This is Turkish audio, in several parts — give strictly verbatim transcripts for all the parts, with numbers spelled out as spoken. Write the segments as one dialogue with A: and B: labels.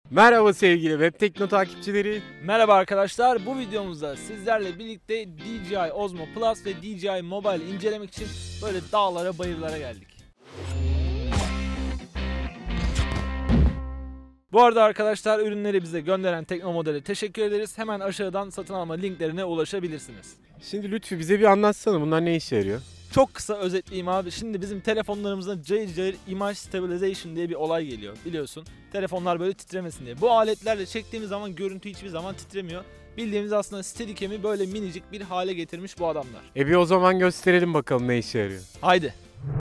A: Merhaba sevgili Webtekno takipçileri.
B: Merhaba arkadaşlar, bu videomuzda sizlerle birlikte D J I Osmo Plus ve D J I Mobile incelemek için böyle dağlara bayırlara geldik. Bu arada arkadaşlar, ürünleri bize gönderen Tekno Model'e teşekkür ederiz. Hemen aşağıdan satın alma linklerine ulaşabilirsiniz.
A: Şimdi Lütfi bize bir anlatsana, bunlar ne işe yarıyor?
B: Çok kısa özetleyeyim abi. Şimdi bizim telefonlarımızda cayır cayır image stabilization diye bir olay geliyor, biliyorsun. Telefonlar böyle titremesin diye. Bu aletlerle çektiğimiz zaman görüntü hiçbir zaman titremiyor. Bildiğimiz aslında Steadicam'i böyle minicik bir hale getirmiş bu adamlar.
A: E bir o zaman gösterelim bakalım ne işe yarıyor.
B: Haydi.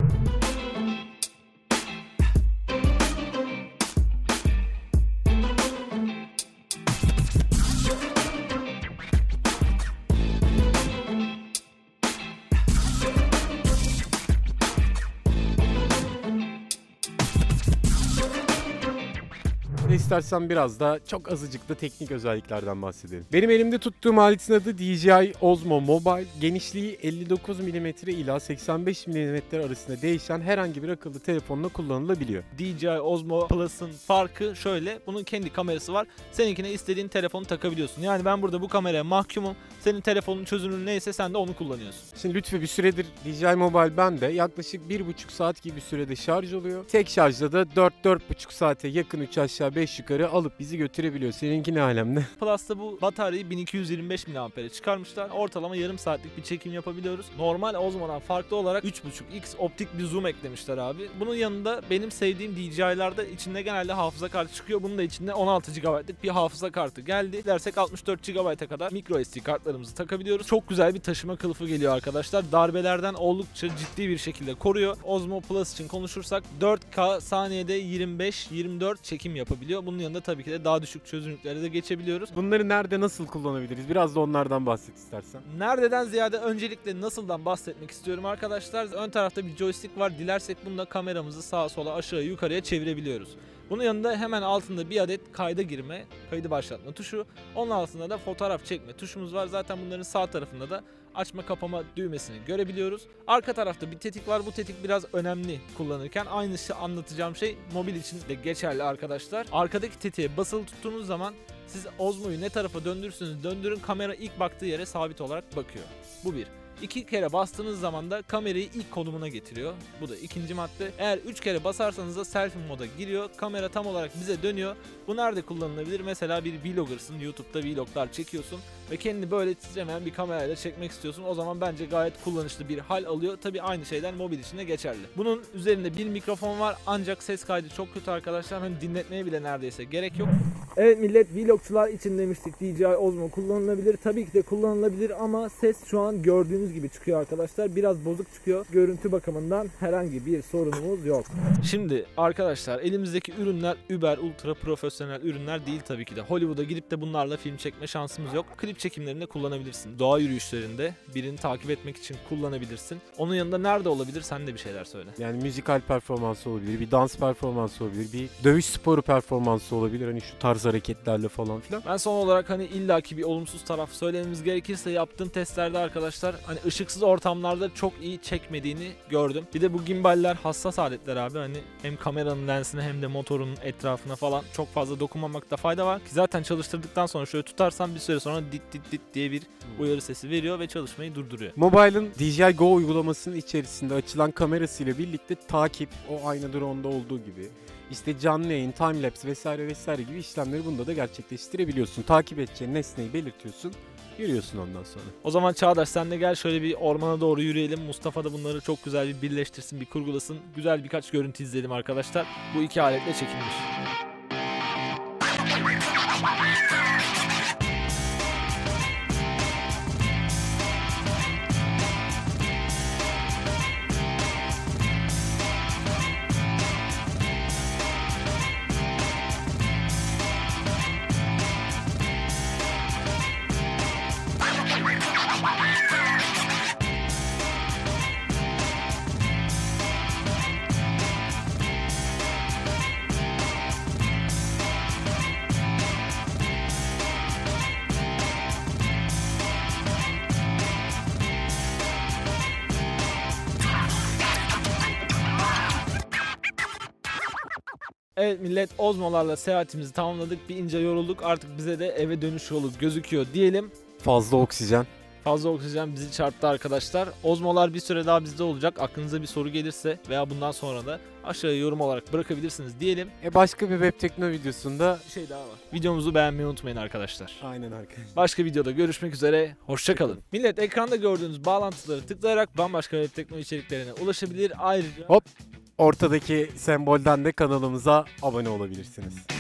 A: İstersen biraz da çok azıcık da teknik özelliklerden bahsedelim. Benim elimde tuttuğum aletin adı D J I Osmo Mobile. Genişliği elli dokuz milimetre ila seksen beş milimetre arasında değişen herhangi bir akıllı telefonla kullanılabiliyor.
B: D J I Osmo Plus'ın farkı şöyle: bunun kendi kamerası var. Seninkine istediğin telefonu takabiliyorsun. Yani ben burada bu kameraya mahkumum. Senin telefonun çözünürlüğü neyse sen de onu kullanıyorsun.
A: Şimdi Lütfi bir süredir D J I Mobile bende yaklaşık bir buçuk saat gibi bir sürede şarj oluyor. Tek şarjda da dört dört buçuk saate yakın üç aşağı beş yukarı alıp bizi götürebilir. Seninki ne alemde?
B: Plus'ta bu bataryayı bin iki yüz yirmi beş miliamper'e çıkarmışlar. Ortalama yarım saatlik bir çekim yapabiliyoruz. Normal Osmo'dan farklı olarak üç buçuk x optik bir zoom eklemişler abi. Bunun yanında benim sevdiğim D J I'larda içinde genelde hafıza kartı çıkıyor. Bunun da içinde on altı gigabaytlık bir hafıza kartı geldi. Dilersek altmış dört gigabayta kadar micro S D kartlarımızı takabiliyoruz. Çok güzel bir taşıma kılıfı geliyor arkadaşlar. Darbelerden oldukça ciddi bir şekilde koruyor. Osmo Plus için konuşursak dört K saniyede yirmi beş yirmi dört çekim yapabiliyor. Bunun yanında tabii ki de daha düşük çözünürlüklere de geçebiliyoruz.
A: Bunları nerede nasıl kullanabiliriz? Biraz da onlardan bahset istersen.
B: Nerededen ziyade öncelikle nasıldan bahsetmek istiyorum arkadaşlar. Ön tarafta bir joystick var. Dilersek bunda kameramızı sağa sola aşağı yukarıya çevirebiliyoruz. Bunun yanında hemen altında bir adet kayda girme, kaydı başlatma tuşu. Onun altında da fotoğraf çekme tuşumuz var. Zaten bunların sağ tarafında da açma kapama düğmesini görebiliyoruz. Arka tarafta bir tetik var. Bu tetik biraz önemli kullanırken. Aynısı anlatacağım şey mobil için de geçerli arkadaşlar. Arkadaki tetiğe basılı tuttuğunuz zaman siz Osmo'yu ne tarafa döndürürsünüz döndürün, kamera ilk baktığı yere sabit olarak bakıyor. Bu bir. İki kere bastığınız zaman da kamerayı ilk konumuna getiriyor. Bu da ikinci madde. Eğer üç kere basarsanız da selfie moda giriyor. Kamera tam olarak bize dönüyor. Bu nerede kullanılabilir? Mesela bir vloggersın. YouTube'da vloglar çekiyorsun ve kendini böyle titremeyen bir kamerayla çekmek istiyorsun. O zaman bence gayet kullanışlı bir hal alıyor. Tabii aynı şeyler mobil için de geçerli. Bunun üzerinde bir mikrofon var ancak ses kaydı çok kötü arkadaşlar. Hani dinletmeye bile neredeyse gerek yok. Evet millet, vlogçular için demiştik D J I Osmo kullanılabilir. Tabii ki de kullanılabilir ama ses şu an gördüğünüz gibi çıkıyor arkadaşlar. Biraz bozuk çıkıyor. Görüntü bakımından herhangi bir sorunumuz yok. Şimdi arkadaşlar, elimizdeki ürünler über ultra profesyonel ürünler değil tabii ki de. Hollywood'a gidip de bunlarla film çekme şansımız yok. Klip çekimlerinde kullanabilirsin. Doğa yürüyüşlerinde birini takip etmek için kullanabilirsin. Onun yanında nerede olabilir? Sen de bir şeyler söyle.
A: Yani müzikal performansı olabilir, bir dans performansı olabilir, bir dövüş sporu performansı olabilir. Hani şu tarz hareketlerle falan filan.
B: Ben son olarak hani illaki bir olumsuz taraf söylememiz gerekirse, yaptığım testlerde arkadaşlar hani ışıksız ortamlarda çok iyi çekmediğini gördüm. Bir de bu gimballer hassas aletler abi. Hani hem kameranın lensine hem de motorun etrafına falan çok fazla dokunmamakta fayda var. Ki zaten çalıştırdıktan sonra şöyle tutarsan bir süre sonra dit dit dit diye bir uyarı sesi veriyor ve çalışmayı durduruyor.
A: Mobile'ın D J I Go uygulamasının içerisinde açılan kamerasıyla birlikte takip, o aynı drone'da olduğu gibi İşte canlı yayın, timelapse vesaire vesaire gibi işlemleri bunda da gerçekleştirebiliyorsun. Takip edeceğin nesneyi belirtiyorsun, yürüyorsun ondan sonra.
B: O zaman Çağdaş, sen de gel şöyle bir ormana doğru yürüyelim. Mustafa da bunları çok güzel bir birleştirsin, bir kurgulasın. Güzel birkaç görüntü izleyelim arkadaşlar. Bu iki aletle çekilmiş. Evet millet, Ozmo'larla seyahatimizi tamamladık. Bir ince yorulduk. Artık bize de eve dönüş yolu gözüküyor diyelim.
A: Fazla oksijen.
B: Fazla oksijen bizi çarptı arkadaşlar. Ozmolar bir süre daha bizde olacak. Aklınıza bir soru gelirse veya bundan sonra da aşağıya yorum olarak bırakabilirsiniz diyelim.
A: E başka bir web tekno videosunda
B: Bir şey daha var. Videomuzu beğenmeyi unutmayın arkadaşlar.
A: aynen arkadaşlar.
B: Başka videoda görüşmek üzere. Hoşça kalın. Millet, ekranda gördüğünüz bağlantıları tıklayarak bambaşka web tekno içeriklerine ulaşabilir. Ayrıca
A: Hop. Ortadaki sembolden de kanalımıza abone olabilirsiniz.